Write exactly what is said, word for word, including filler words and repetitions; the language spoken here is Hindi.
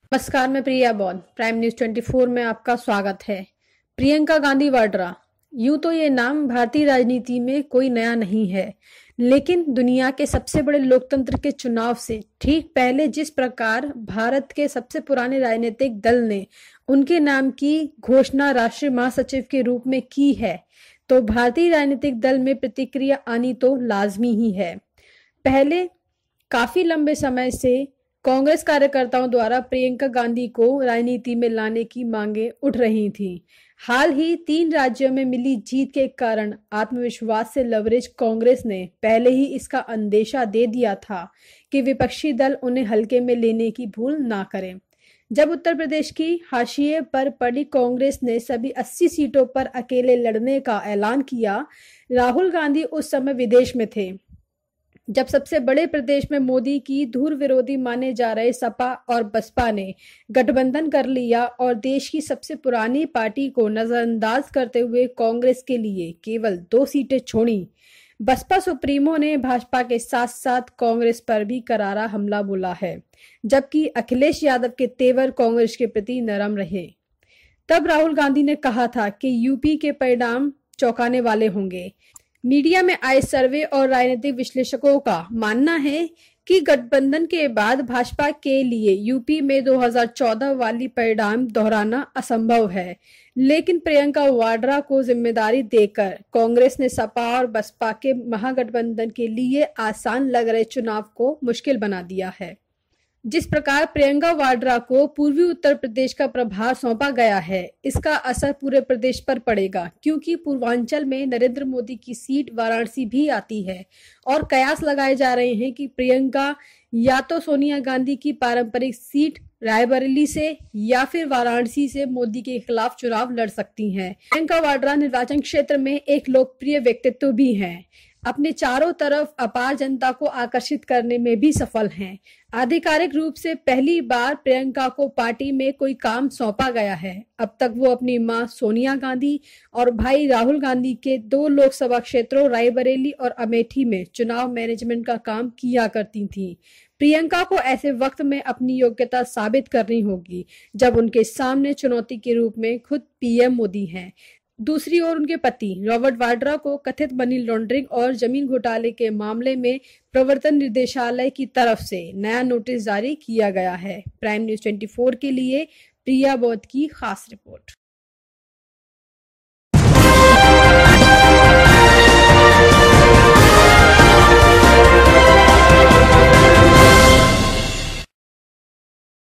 नमस्कार, मैं प्रिया बौन। प्राइम न्यूज चौबीस में आपका स्वागत है। प्रियंका गांधी वाड्रा। यूं तो ये नाम भारतीय राजनीति में कोई नया नहीं है, लेकिन दुनिया के सबसे बड़े लोकतंत्र के चुनाव से ठीक पहले जिस प्रकार भारत के सबसे पुराने राजनीतिक दल ने उनके नाम की घोषणा राष्ट्रीय महासचिव के रूप में की है, तो भारतीय राजनीतिक दल में प्रतिक्रिया आनी तो लाजमी ही है। पहले काफी लंबे समय से कांग्रेस कार्यकर्ताओं द्वारा प्रियंका गांधी को राजनीति में लाने की मांगे उठ रही थीं। हाल ही तीन राज्यों में मिली जीत के कारण आत्मविश्वास से लवरेज कांग्रेस ने पहले ही इसका अंदेशा दे दिया था कि विपक्षी दल उन्हें हल्के में लेने की भूल ना करें। जब उत्तर प्रदेश की हाशिए पर पड़ी कांग्रेस ने सभी अस्सी सीटों पर अकेले लड़ने का ऐलान किया, राहुल गांधी उस समय विदेश में थे। जब सबसे बड़े प्रदेश में मोदी की धुर विरोधी माने जा रहे सपा और बसपा ने गठबंधन कर लिया और देश की सबसे पुरानी पार्टी को नजरअंदाज करते हुए कांग्रेस के लिए केवल दो सीटें छोड़ी, बसपा सुप्रीमो ने भाजपा के साथ साथ कांग्रेस पर भी करारा हमला बोला है, जबकि अखिलेश यादव के तेवर कांग्रेस के प्रति नरम रहे। तब राहुल गांधी ने कहा था कि यूपी के परिणाम चौंकाने वाले होंगे। मीडिया में आए सर्वे और राजनीतिक विश्लेषकों का मानना है कि गठबंधन के बाद भाजपा के लिए यूपी में दो हज़ार चौदह वाली परिणाम दोहराना असंभव है, लेकिन प्रियंका वाड्रा को जिम्मेदारी देकर कांग्रेस ने सपा और बसपा के महागठबंधन के लिए आसान लग रहे चुनाव को मुश्किल बना दिया है। जिस प्रकार प्रियंका वाड्रा को पूर्वी उत्तर प्रदेश का प्रभार सौंपा गया है, इसका असर पूरे प्रदेश पर पड़ेगा, क्योंकि पूर्वांचल में नरेंद्र मोदी की सीट वाराणसी भी आती है और कयास लगाए जा रहे हैं कि प्रियंका या तो सोनिया गांधी की पारंपरिक सीट रायबरेली से या फिर वाराणसी से मोदी के खिलाफ चुनाव लड़ सकती हैं। प्रियंका वाड्रा निर्वाचन क्षेत्र में एक लोकप्रिय व्यक्तित्व भी हैं। अपने चारों तरफ अपार जनता को आकर्षित करने में भी सफल हैं। आधिकारिक रूप से पहली बार प्रियंका को पार्टी में कोई काम सौंपा गया है। अब तक वो अपनी मां सोनिया गांधी और भाई राहुल गांधी के दो लोकसभा क्षेत्रों रायबरेली और अमेठी में चुनाव मैनेजमेंट का काम किया करती थीं। प्रियंका को ऐसे वक्त में अपनी योग्यता साबित करनी होगी जब उनके सामने चुनौती के रूप में खुद पीएम मोदी हैं। दूसरी ओर उनके पति रॉबर्ट वाड्रा को कथित मनी लॉन्ड्रिंग और जमीन घोटाले के मामले में प्रवर्तन निदेशालय की तरफ से नया नोटिस जारी किया गया है। प्राइम न्यूज चौबीस के लिए प्रिया बौद्ध की खास रिपोर्ट।